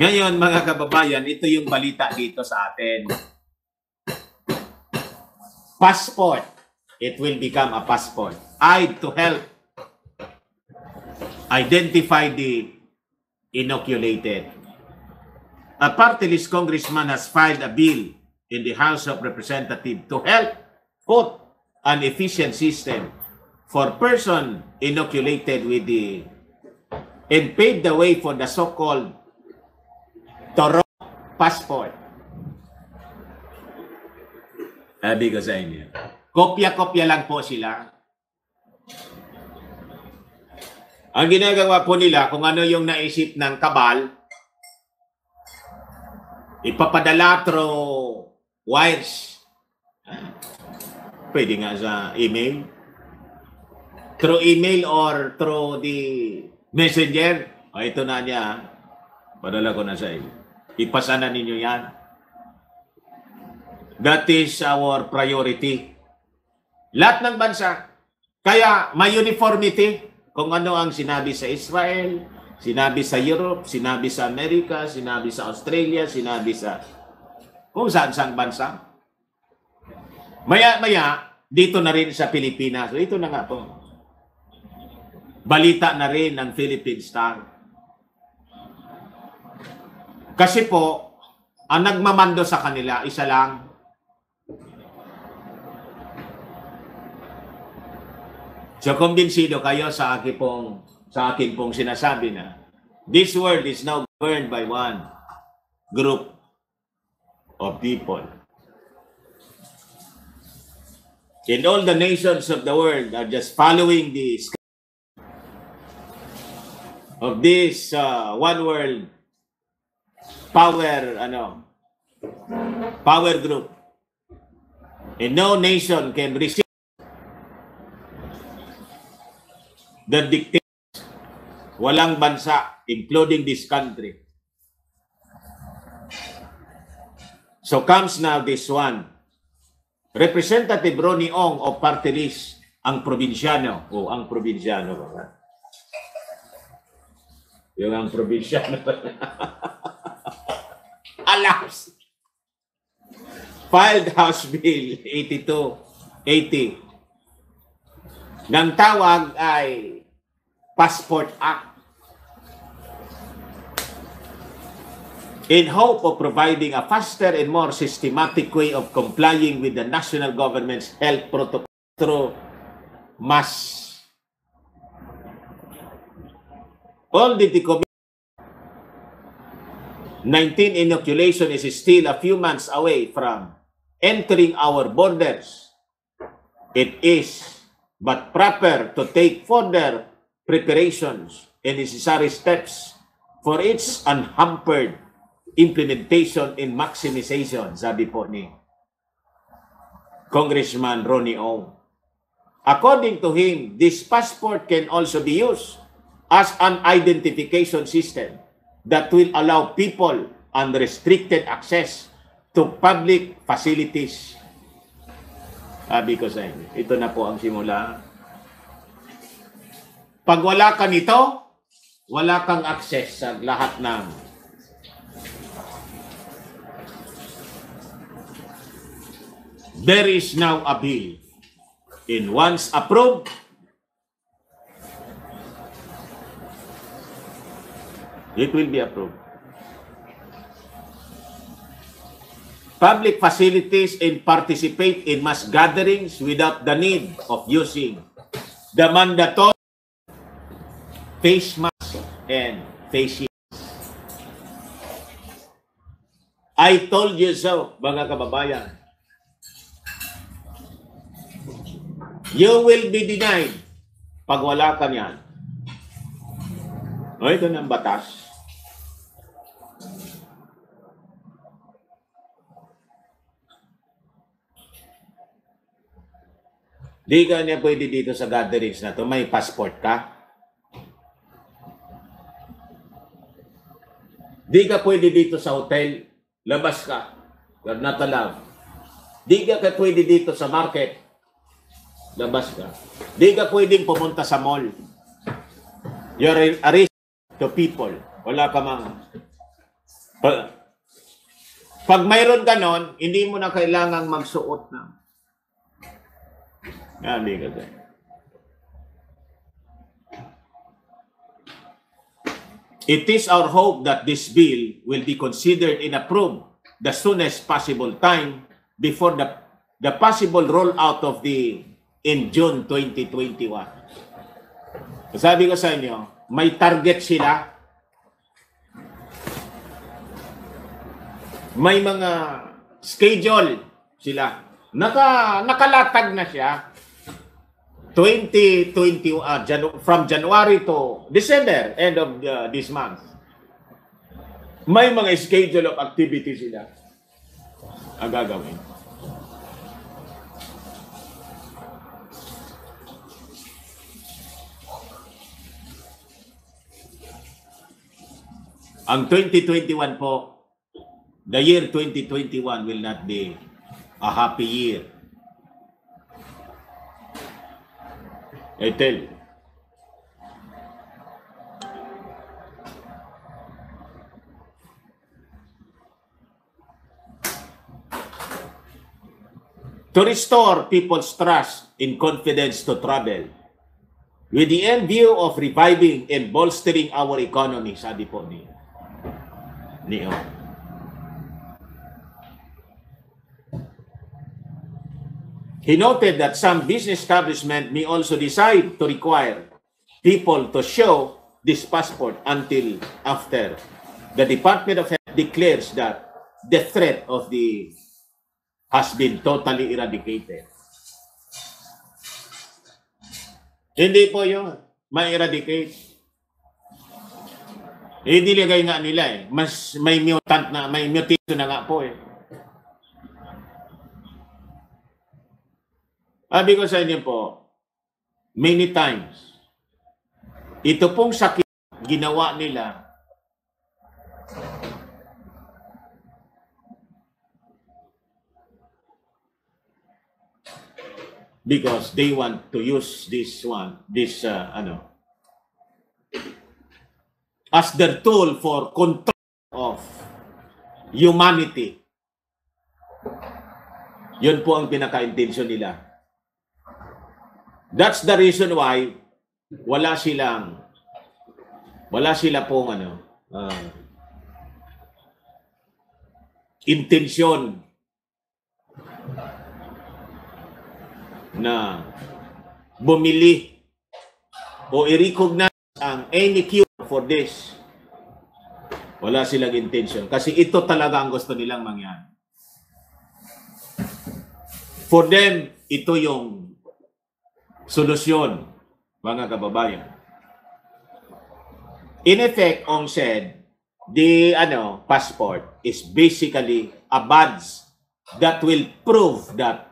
Ngayon, mga kababayan, ito yung balita dito sa atin. Passport. It will become a passport. To help identify the inoculated. A party list congressman has filed a bill in the House of Representatives to help put an efficient system for person inoculated with the and pave the way for the so-called Toro passport. Sabi ko sa inyo, kopya-kopya lang po sila. Ang ginagawa po nila, kung ano yung naisip ng kabal, ipapadala through wires. Pwede nga sa email. Through email or through the messenger. O, ito na niya. Padala ko na sa inyo. Ipasa na ninyo yan. That is our priority. Lahat ng bansa. Kaya may uniformity. Kung ano ang sinabi sa Israel, sinabi sa Europe, sinabi sa Amerika, sinabi sa Australia, sinabi sa kung saan-saan bansa. Maya-maya, dito na rin sa Pilipinas. So, ito na nga po. Balita na rin ng Philippine Star. Kasi po, ang nagmamando sa kanila, isa lang. So, kumbinsido kayo sa akin pong sinasabi na this world is now governed by one group of people. And all the nations of the world are just following the of this one world power group. And no nation can resist the dictates. Walang bansa, including this country. So comes now this one. Representative Ronnie Ong of Party List, ang probinsyano. Ang probinsyano. Yung ang probinsyano. Alas! Filed House Bill 8280. Nang tawag ay Passport Act. In hope of providing a faster and more systematic way of complying with the national government's health protocol through mass. Although the COVID-19 inoculation is still a few months away from entering our borders, it is but proper to take further preparations and necessary steps for its unhampered implementation and maximization, sabi po ni Congressman Ronnie Ong. According to him, this passport can also be used as an identification system that will allow people unrestricted access to public facilities. Sabi ko sa inyo, ito na po ang simula. Pag wala ka nito, wala kang access sa lahat ng there is now a bill. And once approved, it will be approved. Public facilities and participate in mass gatherings without the need of using the mandatory face mask and face shields. I told you so, mga kababayan. You will be denied pag wala ka niyan. O, ito ng batas. Di ka niya pwede dito sa gatherings na to. May passport ka. Di ka pwede dito sa hotel. Labas ka. You're not allowed. Di ka pwede dito sa market. Labas ka. Di ka pwedeng pumunta sa mall. You're a risk to people. Wala ka mang Pag mayroon ka nun, hindi mo na kailangang magsuot na. Hindi ka dyan. It is our hope that this bill will be considered and approved the soonest possible time before the possible rollout of in June 2021. Sabi ko sa inyo, may target sila. May mga schedule sila. Nakalatag na siya. 2020 from January to December, end of this month. May mga schedule of activity sila ang gagawin. Ang 2021 po, the year 2021 will not be a happy year. I tell you. To restore people's trust and confidence to travel, with the end view of reviving and bolstering our economy, sabi po niyo. He noted that some business establishments may also decide to require people to show this passport until after the Department of Health declares that the threat of has been totally eradicated. Hindi po yun, ma-eradicate. Nilagay nga nila mas may mutation na nga po Sabi ko sa inyo po, many times, ito pong sakit ginawa nila because they want to use this as their tool for control of humanity. Yun po ang pinaka-intensyon nila. That's the reason why wala sila pong intensyon na bumili o i-recognize ang any cure for this. Wala silang intensyon kasi ito talaga ang gusto nilang mangyari. For them, ito yung solusyon, mga kababayan. In effect, Ong said, the passport is basically a badge that will prove that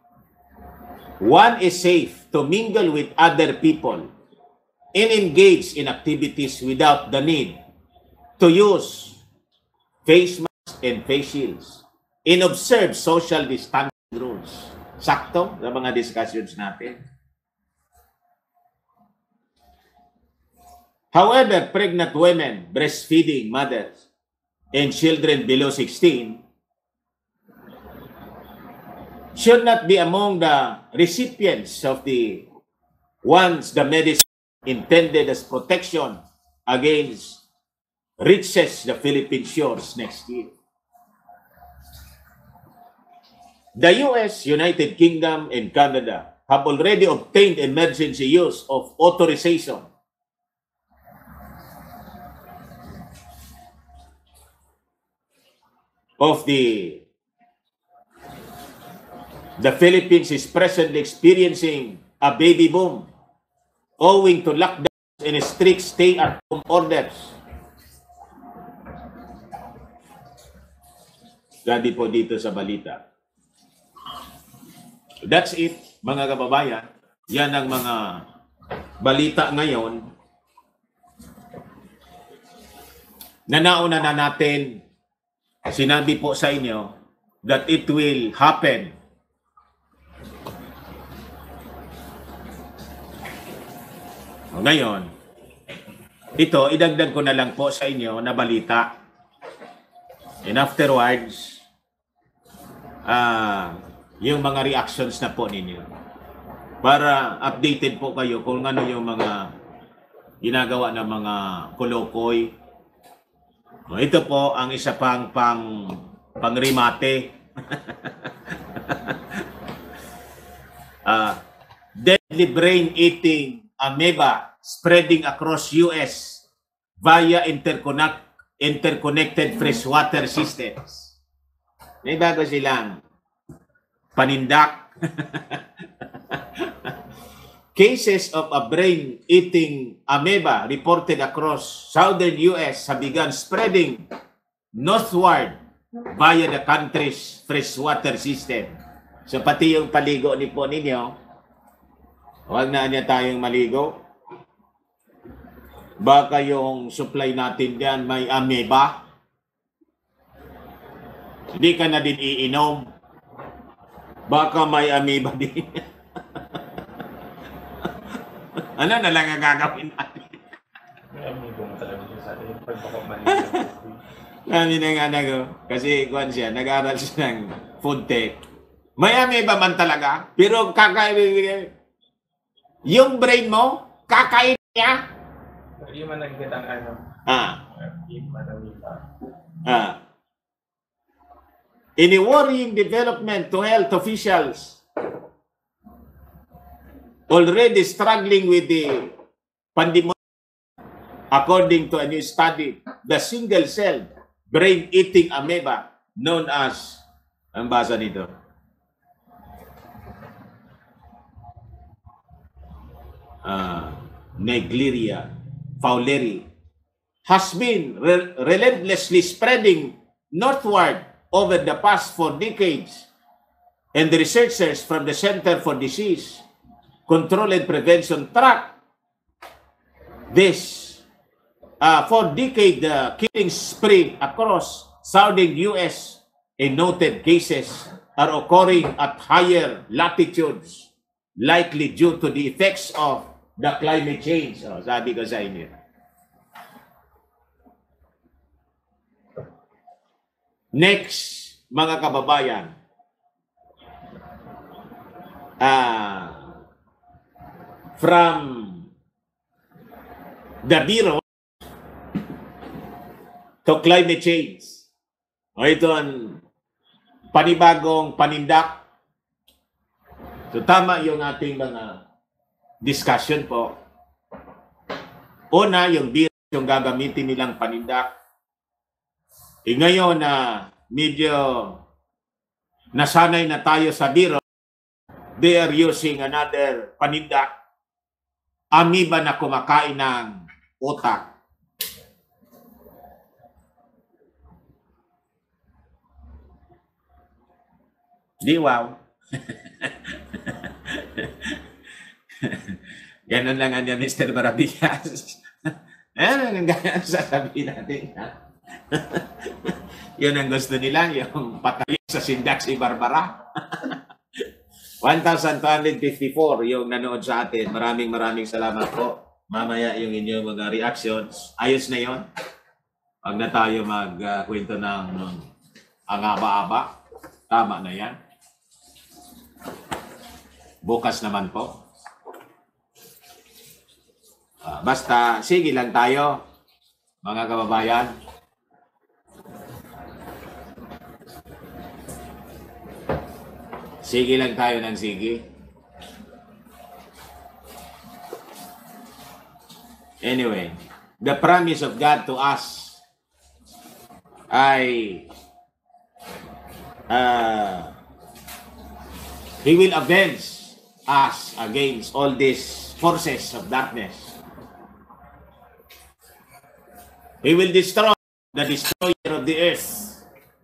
one is safe to mingle with other people and engage in activities without the need to use face masks and face shields and observe social distancing rules. Sakto sa mga discussions natin. However, pregnant women, breastfeeding mothers, and children below 16 should not be among the recipients of the medicine intended as protection against reaches the Philippine shores next year. The US, United Kingdom, and Canada have already obtained emergency use of authorization of the Philippines is presently experiencing a baby boom owing to lockdowns and strict stay-at-home orders. Gadi po dito sa balita. That's it, mga kababayan. Yan ang mga balita ngayon na nauna na natin. Sinabi po sa inyo that it will happen. Ngayon, ito, idagdag ko na lang po sa inyo na balita. And afterwards, yung mga reactions na po ninyo. Para updated po kayo kung ano yung mga ginagawa ng mga kolokoy. Ito po ang isa pang pangrimate. Deadly brain-eating amoeba spreading across US via interconnected freshwater systems. May bago silang panindak. Cases of a brain-eating amoeba reported across southern US have begun spreading northward via the country's freshwater system. So pati yung paligo ni po ninyo, huwag na niya tayong maligo. Baka yung supply natin diyan may amoeba. Hindi ka na din iinom. Baka may amoeba din. Ano na lang ang gagawin natin? May amigo mo talaga sa atin. Pagpapamalihan. Kami na nga nago. Kasi kuwan siya, nag-aaral siya ng food tech. May amoeba man talaga, pero kakain. Yung brain mo, kakain niya. Hindi man nagkita ang ano. Hindi man nagkita. In a worrying development to health officials already struggling with the pandemic, according to a new study, the single-celled brain-eating amoeba known as, ang basa nito, Naegleria fowleri, has been relentlessly spreading northward over the past 4 decades, and the researchers from the Center for Disease Control and Prevention track this 4-decade killing spree across southern U.S. and noted cases are occurring at higher latitudes, likely due to the effects of the climate change. Sabi ko sa inyo. Next, mga kababayan, from the Bureau to Climate Change. Ito ang panibagong panindak. So tama yung ating mga discussion po. Una, yung Bureau yung gagamitin nilang panindak. Ngayon na medyo nasanay na tayo sa Bureau, they are using another panindak. Amoeba na kumakain ng utak. Di wow. Ganun lang niya, Mr. Maravillas. Ano ang ganyan sasabihin natin? Yun ang gusto nila, yung patayin sa sindak si Barbara. 1,254 yung nanood sa atin. Maraming salamat po. Mamaya yung inyong mga reactions. Ayos na yon. Huwag na tayo magkwento ng ang aba-aba. Tama na yan. Bukas naman po. Basta sige lang tayo, mga kababayan. Sige lang tayo ng sige. Anyway, the promise of God to us ay He will avenge us against all these forces of darkness. He will destroy the destroyer of the earth.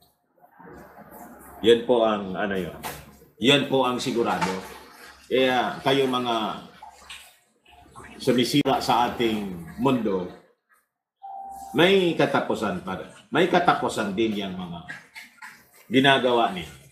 Yan po ang ano yun. Yan po ang sigurado. Kaya kayo mga sumisira sa ating mundo, may katapusan pa rin. May katapusan din yung mga ginagawa niyo.